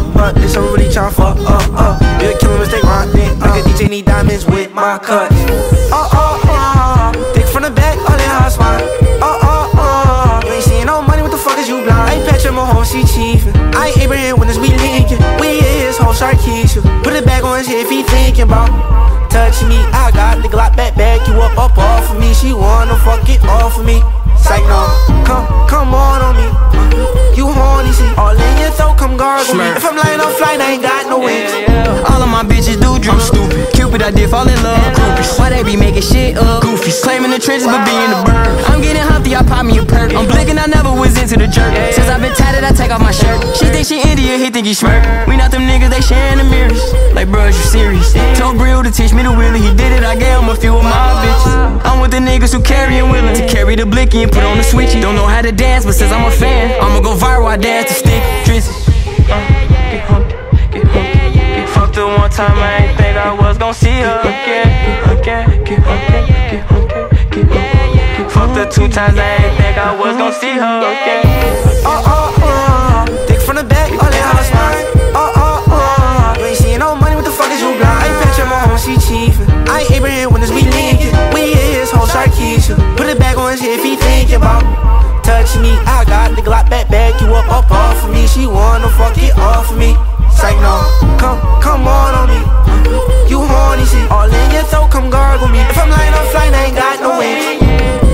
but it's so really tryna fuck be a killer mistake, my dick. Like a DJ need diamonds with my cuts. Dick from the back, all in her spine. You ain't seeing no money, what the fuck is you blind? I ain't Patrick Mahomes, she chiefin'. I ain't Abraham Winners, we linkin'. We his whole Sharkeisha. Put it back on his head if he thinking about touching me. I got the Glock back you up off of me. She wanna fuck it off of me. Psych no, come on me. You horny, see, all in your throat, come gargle me. If I'm lying on flight, I ain't got no wings. All of my bitches do drink. I'm stupid. Q-Pid, I did fall in love. Groupies. Why they be making shit up? Goofies. Claiming the trenches but being the bird. I'm getting humpty, I pop me a perk. I'm blinking, I never was into the jerk. Since I've been tatted, I take off my shirt. She think she Indian, he think he smirk. We not them niggas, they sharing the mirrors. Like, bruh, you serious? Told Brill to teach me the wheelie. He did it, I gave him a few of my bitches. I'm with the niggas who carry and willing to carry the blicky and put on the switchy. Don't know how to dance, but since I'm a fan, I'ma go viral, I dance to stick drizzy. Get humped, get humped, get fucked the one time I ain't think I was gon' see her again. Get humped, get humped, get humped. Fucked her 2 times I ain't think I was gon' see her again. Dick from the back, all in her spine. You ain't seeing no money, what the fuck is you blind? I ain't Patrick Mahomes, she chiefin'. I ain't Abraham Winners, we linkin'. We his whole Sharkeisha. Put it back on his head if he thinking about touching me. I got the Glock back you up off of me. She wanna fuck it off of me. Psych no, come on me. You horny, see, all in your throat, come gargle me. If I'm lying on flight, I ain't got no wings.